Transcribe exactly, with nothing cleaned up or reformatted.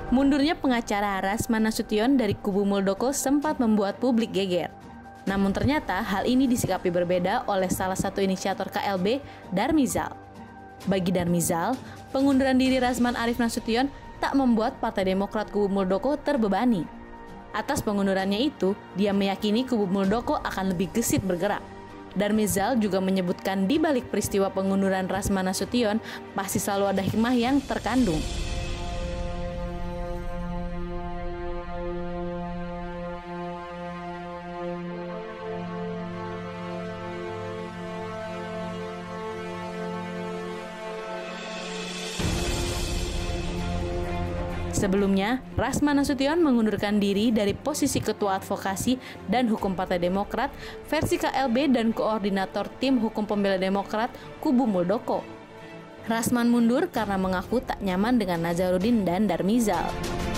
Mundurnya pengacara Rasman Nasution dari kubu Muldoko sempat membuat publik geger. Namun ternyata hal ini disikapi berbeda oleh salah satu inisiator K L B, Darmizal. Bagi Darmizal, pengunduran diri Rasman Arif Nasution tak membuat Partai Demokrat kubu Muldoko terbebani. Atas pengundurannya itu, dia meyakini kubu Muldoko akan lebih gesit bergerak. Darmizal juga menyebutkan di balik peristiwa pengunduran Rasman Nasution pasti selalu ada hikmah yang terkandung. Sebelumnya, Rasman Nasution mengundurkan diri dari posisi Ketua Advokasi dan Hukum Partai Demokrat versi K L B dan Koordinator Tim Hukum Pembela Demokrat kubu Muldoko. Rasman mundur karena mengaku tak nyaman dengan Nazarudin dan Darmizal.